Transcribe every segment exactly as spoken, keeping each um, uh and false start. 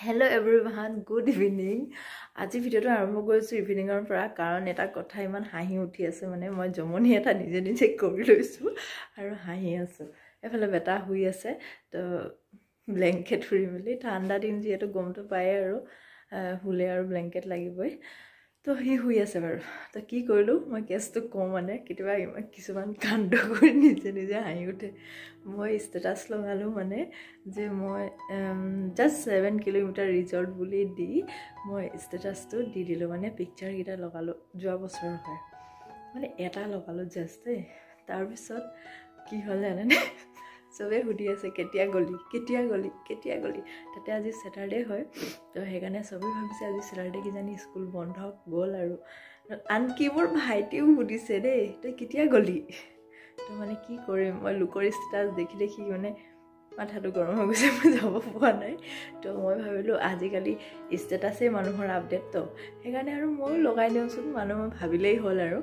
Hello everyone, good evening. আজি ভিডিওটো আৰম্ভ কৰিছো ইভিনিংৰ পৰা কাৰণ এটা কথা ইমান হাঁহি উঠি আছে মানে মই জমনি এটা নিজে নিজে কৰি লৈছো আৰু হাঁহি আছো এফালে বেটা শুই আছে তো ব্ল্যাঙ্কেট ফুৰি মেলি ঠাণ্ডা দিন যেটো গমটো পায় আৰু হুলে আৰু ব্ল্যাঙ্কেট লাগিবই তো হি শুই আছে বাৰু তো কি কৰিলো মই কেছটো কম মানে কিবা কিছুমান কাণ্ড কৰি নিজে নিজে হাঁহি উঠে মই ষ্টেটাস লগালো মানে যে মই জাস্ট seven কিলোমিটাৰ ৰিজৰ্ট বুলি দি মই ষ্টেটাসটো দি দিলো মানে পিকচাৰ গিটা লগালো যোৱা বছৰ হয় মানে এটা লগালো জাস্ট তাৰ পিছত কি হ'ল জানেনে সবে হুদি আছে কেতিয়া গলি কেতিয়া গলি কেতিয়া গলি তাতে আজি স্যাটাৰডে হয় তো হেগানে সবে ভাবিছে আজি স্যাটাৰডে কি জানি স্কুল বন্ধ গল আৰু আনকি মোৰ ভাইটিও হুদিছে দে তই কেতিয়া গলি তো মানে কি কৰিম মই লুকৰ ষ্টেটাস দেখি দেখি মানে মাথাটো গৰম হৈ গৈছে মই যাব পোৱা নাই তো মই ভাবিলো আজিকালি ষ্টেটাসে মানুহৰ আপডেট তো হেগানে আৰু মই লগাই দিওঁচোন মানুহ ভাবিলেই হ'ল আৰু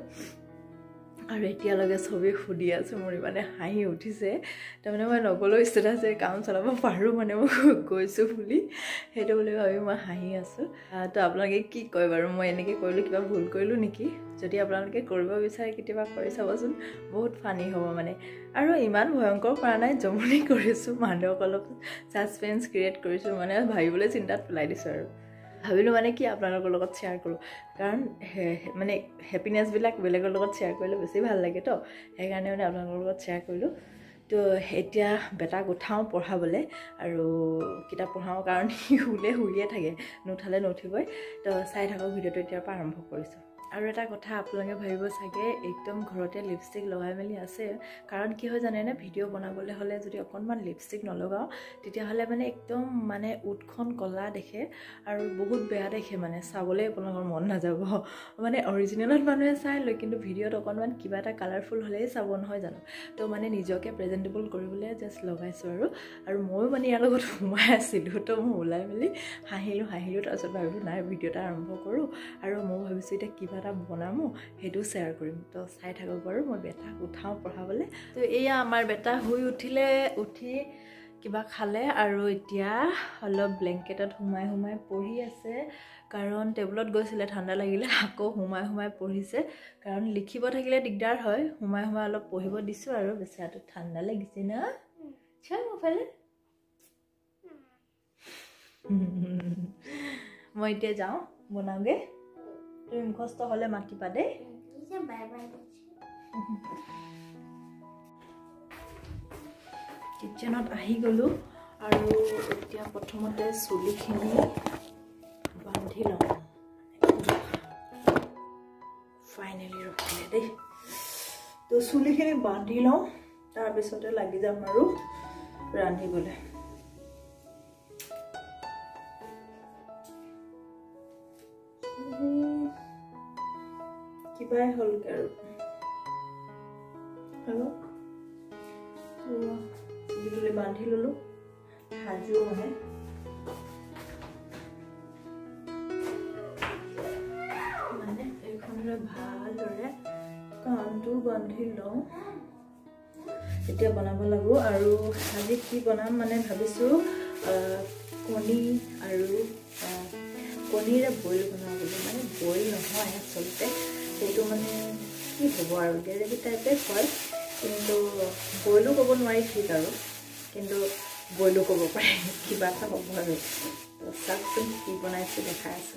আৰু এতিয়া লগে সবে খুদি আছে মোৰ মানে হাঁহি উঠিছে তাৰমানে মই নগলো ষ্টেটাসে কাম চলাব পাৰো মানে মই গৈছো বুলি হেটো বুলি ভাবি মই হাঁহি আছো তো আপোনালোকে কি কয় বাৰু মই এনেকৈ কৰিলো কিবা ভুল কৰিলো নেকি যদি আপোনালোকে কৰিব বিচাৰে কিবা কৰি চাবচোন বহুত ফানি হ'ব মানে আৰু ইমান ভয়ংকৰ কৰা নাই জমনি কৰিছো মানুহক অলপ সাসপেন্স ক্ৰিয়েট কৰিছো মানে ভাবিবলৈ চিন্তাত পেলাই দিছো আৰু ভাবিলো মানে কি আপোনালোকৰ লগত শেয়াৰ কৰো কাৰণ মানে হ্যাপিনেস বিলাক বেলেগৰ লগত শেয়াৰ কৰিলে বেছি ভাল লাগে তো হেগানে মানে আপোনালোকৰ লগত শেয়াৰ কৰিলো তো এতিয়া বেটাক উঠাও পঢ়াবলে আৰু কিতাপ পঢ়াও কাৰণ হি হুলে হুইয়ে থাকে নুঠালে নুঠিবই তো চাই থাকক ভিডিওটো এতিয়া পৰা আৰম্ভ কৰিছো আৰু এটা কথা আপোনালোকে ভাবিব চাগে একদম ঘৰতে লিপষ্টিক লগাই মেলি আছে কাৰণ কি হয় জানে না ভিডিও বনাবলৈ হলে যদি অকনমান লিপষ্টিক নলগাও তেতিয়া হলে মানে একদম মানে উঠখন কলা দেখে আৰু বহুত বেয়া দেখে মানে চাবলৈ আপোনালোকৰ মন নাযাব মানে অৰিজিনেলত মানুহে চাই লয় কিন্তু ভিডিওত অকনমান কিবা এটা কালাৰফুল হলেই চাব নহয় জানো তো মানে নিজকে প্ৰেজেন্টেবল কৰিবলৈ জাস্ট লগাইছো আৰু আৰু মই মানে ইয়াৰ লগত সোমাই আছিলো তো মই ওলাই মেলি হাঁহিলো হাঁহিলো তাৰপিছত ভাবিলো নাই ভিডিওটা আৰম্ভ কৰো আৰু মই ভাবিছো এটা কিবা এটা বনামো হেতু শেয়াৰ কৰিম তো চাই থাকক বাৰু মই বেটাক উঠাও পঢ়াবলে তো এয়া আমাৰ বেটা শুই উঠিলে উঠি কিবা খালে আৰু এতিয়া অলপ ব্ল্যাঙ্কেটত হুমাই হুমাই পঢ়ি আছে কাৰণ টেবুলত গৈছিলে ঠাণ্ডা লাগিলে আকৌ হুমাই হুমাই পঢ়িছে কাৰণ লিখিব থাকিলে দিগদাৰ হয় হুমাই হুমাই অলপ পঢ়িব দিছো আৰু বেচাটো ঠাণ্ডা লাগিছে না চাই মোবাইলে মই এতিয়া যাওঁ বনাওগে তুমি মুখস্থ হলে মাতিবা দে বাই বাই কিচেনত আহি গলো আৰু এতিয়া প্ৰথমতে চুলিখিনি বান্ধি লওঁ ফাইনেলি ৰখিলে দেই তো চুলিখিনি বান্ধি লওঁ তাৰ পিছতে লাগি যাম আৰু ৰান্ধিবলৈ কিবাই হ'ল আৰু হেল্ল' চুলিখিনি বান্ধি ললো সাজু মানে মানে এইখনৰে ভালদৰে কাণটো বান্ধি লওঁ এতিয়া বনাব লাগো আৰু আজি কি বনাম মানে ভাবিছো কণী আৰু কণীৰে বইল বনাবলৈ মানে বইল নহয় আচলতে সেইটো মানে কি হ'ব আৰু গ্ৰেভি টাইপে হয় কিন্তু বইলো ক'ব নোৱাৰি ঠিক আৰু কিন্তু বইলো ক'ব পাৰি কিবা এটা হ'ব আৰু চাওকচোন কি বনাইছো দেখাই আছো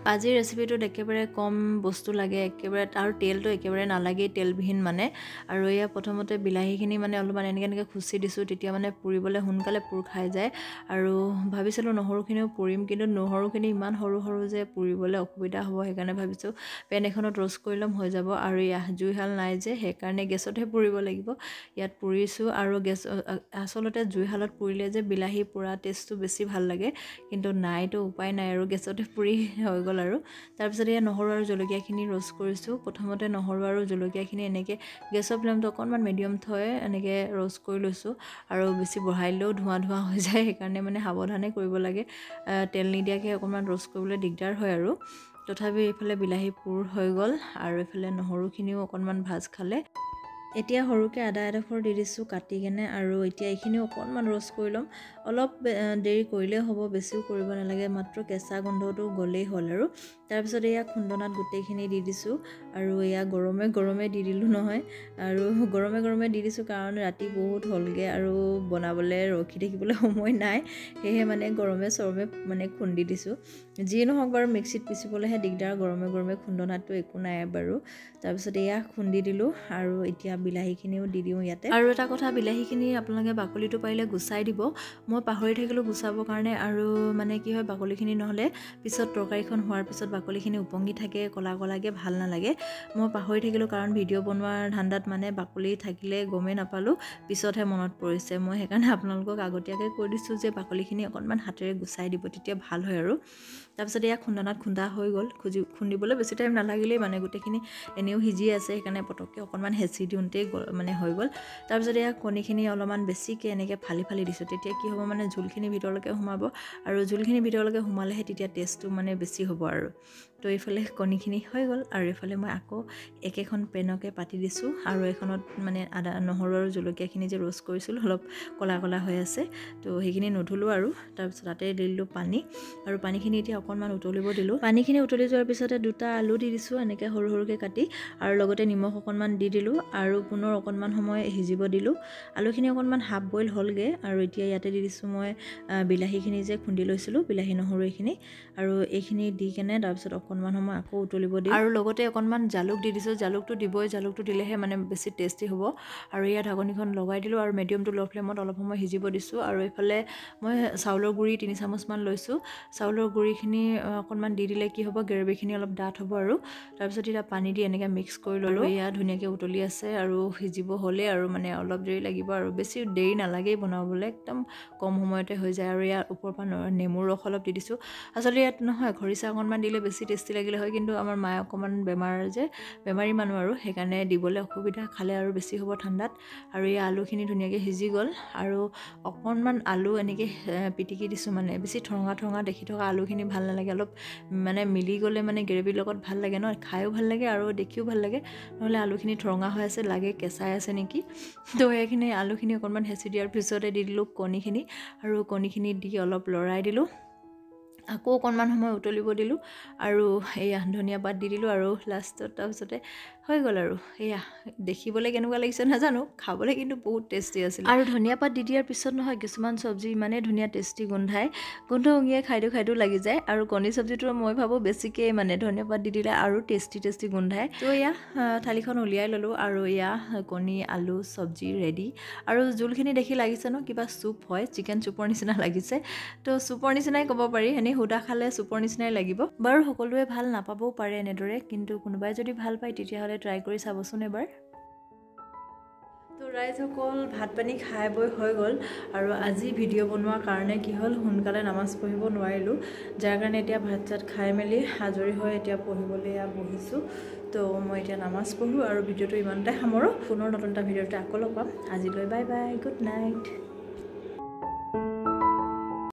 আজিৰ ৰেচিপিটোত একেবাৰে কম বস্তু লাগে, একেবাৰে আৰু তেলটো একেবাৰে নালাগেই, তেলবিহীন মানে। আৰু এয়া প্ৰথমতে বিলাহীখিনি মানে অলপমান এনেকৈ এনেকৈ খুচি দিছোঁ, তেতিয়া মানে পুৰিবলৈ সোনকালে পুৰ খাই যায়। আৰু ভাবিছিলোঁ নহৰুখিনিও পুৰিম, কিন্তু নহৰুখিনি ইমান সৰু সৰু যে পুৰিবলৈ অসুবিধা হ'ব, সেইকাৰণে ভাবিছোঁ পেন এখনত ৰ'ষ্ট কৰি ল'ম, হৈ যাব। আৰু ইয়াত জুইশাল নাই যে, সেইকাৰণে গেছতহে পুৰিব লাগিব। ইয়াত পুৰিছোঁ আৰু গেছ আচলতে জুইশালত পুৰিলে যে বিলাহী পুৰা টেষ্টটো বেছি ভাল লাগে, কিন্তু নাইতো উপায় নাই আৰু গেছতে পুৰি হৈ গ'ল। আৰু তাৰপিছত এয়া নহৰু আৰু জলকীয়াখিনি ৰ'ষ্ট কৰিছোঁ। প্ৰথমতে নহৰু আৰু জলকীয়াখিনি এনেকৈ গেছৰ ফ্লেমটো অকণমান মিডিয়াম থৈ এনেকৈ ৰ'ষ্ট কৰি লৈছোঁ। আৰু বেছি বঢ়াই দিলেও ধোঁৱা ধোঁৱা হৈ যায়, সেইকাৰণে মানে সাৱধানে কৰিব লাগে। তেল নিদিয়াকৈ অকণমান ৰ'ষ্ট কৰিবলৈ দিগদাৰ হয় আৰু। তথাপি এইফালে বিলাহী পুৰ হৈ গ'ল আৰু এইফালে নহৰুখিনিও অকণমান ভাজ খালে। এতিয়া সৰুকৈ আদা এডোখৰ দি দিছোঁ কাটি কেনে, আৰু এতিয়া এইখিনিও অকণমান ৰ'ষ্ট কৰি ল'ম। অলপ দেৰি কৰিলেই হ'ব, বেছিও কৰিব নালাগে, মাত্ৰ কেঁচা গোন্ধটো গ'লেই হ'ল। আৰু তাৰপিছত এয়া খুন্দনাত গোটেইখিনি দি দিছোঁ, আৰু এয়া গৰমে গৰমে দি দিলোঁ নহয়, আৰু গৰমে গৰমে দি দিছোঁ কাৰণ ৰাতি বহুত হ'লগৈ আৰু বনাবলৈ ৰখি থাকিবলৈ সময় নাই, সেয়েহে মানে গৰমে চৰমে মানে খুন্দি দিছোঁ। যিয়ে নহওক বাৰু মিক্সিত পিচিবলৈহে দিগদাৰ, গৰমে গৰমে খুন্দনাতটো একো নাই বাৰু। তাৰপিছত এয়া খুন্দি দিলোঁ, আৰু এতিয়া বিলাহীখিনিও দি দিওঁ ইয়াতে। আৰু এটা কথা, বিলাহীখিনি আপোনালোকে বাকলিটো পাৰিলে গুচাই দিব, মই পাহৰি থাকিলোঁ গুচাবৰ কাৰণে। আৰু মানে কি হয়, বাকলিখিনি নহ'লে পিছত তৰকাৰীখন হোৱাৰ পিছত বাকলিখিনি উপঙি থাকে, ক'লা ক'লাকৈ ভাল নালাগে। মই পাহৰি থাকিলোঁ কাৰণ ভিডিঅ' বনোৱাৰ ধান্দাত মানে বাকলি থাকিলে গমেই নাপালোঁ, পিছতহে মনত পৰিছে। মই সেইকাৰণে আপোনালোকক আগতীয়াকৈ কৈ দিছোঁ যে বাকলিখিনি অকণমান হাতেৰে গুচাই দিব, তেতিয়া ভাল হয় আৰু। তাৰপিছত এয়া খুন্দনাত খুন্দা হৈ গ'ল, খুজি খুন্দিবলৈ বেছি টাইম নালাগিলেই, মানে গোটেইখিনি এনেও সিজি আছে, সেইকাৰণে পটককৈ অকণমান হেঁচি দিওঁতেই মানে হৈ গ'ল। তাৰপিছত এয়া কণীখিনি অলপমান বেছিকৈ এনেকৈ ফালি ফালি দিছোঁ, তেতিয়া কি হ'ব মানে জোলখিনি ভিতৰলৈকে সোমাব, আৰু জোলখিনি ভিতৰলৈকে সোমালেহে তেতিয়া টেষ্টটো মানে বেছি হ'ব আৰু। তো এইফালে কণীখিনি হৈ গ'ল, আৰু এইফালে মই আকৌ একেখন পেনকে পাতি দিছোঁ, আৰু এইখনত মানে আদা নহৰু আৰু জলকীয়াখিনি যে ৰ'ষ্ট কৰিছিলোঁ অলপ ক'লা ক'লা হৈ আছে, তো সেইখিনি নধুলোঁ। আৰু তাৰপিছত তাতে দি দিলোঁ পানী, আৰু পানীখিনি এতিয়া অকণমান উতলিব দিলোঁ। পানীখিনি উতলি যোৱাৰ পিছতে দুটা আলু দি দিছোঁ এনেকৈ সৰু সৰুকৈ কাটি, আৰু লগতে নিমখ অকণমান দি দিলোঁ, আৰু পুনৰ অকণমান সময় সিজিব দিলোঁ। আলুখিনি অকণমান হাফ বইল হ'লগৈ, আৰু এতিয়া ইয়াতে দি দিছোঁ মই বিলাহীখিনি যে খুন্দি লৈছিলোঁ, বিলাহী নহৰু এইখিনি, আৰু এইখিনি দি কেনে তাৰপিছত অকণমান সময় আকৌ উতলিব দিওঁ, আৰু লগতে অকণমান জালুক দি দিছোঁ। জালুকটো দিবই, জালুকটো দিলেহে মানে বেছি টেষ্টি হ'ব। আৰু ইয়াত ঢাকনিখন লগাই দিলোঁ, আৰু মিডিয়াম টু ল' ফ্লেমত অলপ সময় সিজিব দিছোঁ। আৰু এইফালে মই চাউলৰ গুড়ি তিনি চামুচমান লৈছোঁ, চাউলৰ গুড়িখিনি অকণমান দি দিলে কি হ'ব, গ্ৰেভিখিনি অলপ ডাঠ হ'ব। আৰু তাৰপিছত এতিয়া পানী দি এনেকৈ মিক্স কৰি ল'লোঁ। এয়া ধুনীয়াকৈ উতলি আছে, আৰু সিজিব হ'লেই, আৰু মানে অলপ দেৰি লাগিব, আৰু বেছি দেৰি নালাগেই বনাবলৈ, একদম কম সময়তে হৈ যায়। আৰু ইয়াৰ ওপৰৰ পৰা নেমুৰ ৰস অলপ দি দিছোঁ। আচলতে ইয়াত নহয় খৰিচা অকণমান দিলে বেছি টেষ্টি লাগিলে হয়, কিন্তু আমাৰ মায়ে অকণমান বেমাৰ যে, বেমাৰী মানুহ আৰু, সেইকাৰণে দিবলৈ অসুবিধা, খালে আৰু বেছি হ'ব ঠাণ্ডাত। আৰু এই আলুখিনি ধুনীয়াকৈ সিজি গ'ল, আৰু অকণমান আলু এনেকৈ পিটিকি দিছোঁ, মানে বেছি ঠৰঙা ঠৰঙা দেখি থকা আলুখিনি ভাল নালাগে, অলপ মানে মিলি গ'লে মানে গ্ৰেভিৰ লগত ভাল লাগে ন, খায়ো ভাল লাগে আৰু দেখিও ভাল লাগে। নহ'লে আলুখিনি ঠৰঙা হৈ আছে, লাগে কেঁচাই আছে নেকি। তো সেইখিনি আলুখিনি অকণমান হেঁচি দিয়াৰ পিছতে দি দিলোঁ কণীখিনি, আৰু কণীখিনি দি অলপ লৰাই দিলোঁ, আকৌ অকণমান সময় উতলিব দিলোঁ, আৰু এয়া ধনিয়া পাত দি দিলোঁ, আৰু লাষ্টত তাৰপিছতে হৈ গ'ল। আৰু এয়া দেখিবলৈ কেনেকুৱা লাগিছে নাজানো, খাবলৈ কিন্তু বহুত টেষ্টি আছিল। আৰু ধনিয়া পাত দি দিয়াৰ পিছত নহয়, কিছুমান চব্জি ইমানেই ধুনীয়া টেষ্টি গোন্ধাই, গোন্ধ উঙিয়াই খাইটো খাইটো লাগি যায়। আৰু কণী চব্জিটো মই ভাবোঁ বেছিকৈ মানে ধনিয়া পাত দি দিলে আৰু টেষ্টি টেষ্টি গোন্ধায়। তো এয়া থালিখন উলিয়াই ল'লোঁ, আৰু এয়া কণী আলু চব্জি ৰেডি। আৰু জোলখিনি দেখি লাগিছে ন কিবা চুপ হয়, চিকেন চুপৰ নিচিনা লাগিছে, তো চুপৰ নিচিনাই ক'ব পাৰি, এনেই সুদা খালে চুপৰ নিচিনাই লাগিব বাৰু। সকলোৱে ভাল নাপাবও পাৰে এনেদৰে, কিন্তু কোনোবাই যদি ভাল পায় তেতিয়াহ'লে ট্ৰাই কৰি চাবচোন এবাৰ। তো ৰাইজসকল ভাত পানী খাই বৈ হৈ গ'ল, আৰু আজি ভিডিঅ' বনোৱাৰ কাৰণে কি হ'ল, সোনকালে নামাজ পঢ়িব নোৱাৰিলোঁ, যাৰ কাৰণে এতিয়া ভাত চাত খাই মেলি আজৰি হৈ এতিয়া পঢ়িবলৈ বহিছোঁ। তো মই এতিয়া নামাজ পঢ়োঁ, আৰু ভিডিঅ'টো ইমানতে সামৰোঁ। পুনৰ নতুন এটা ভিডিঅ'তে আকৌ লগ পাম। আজিলৈ বাই বাই, গুড নাইট।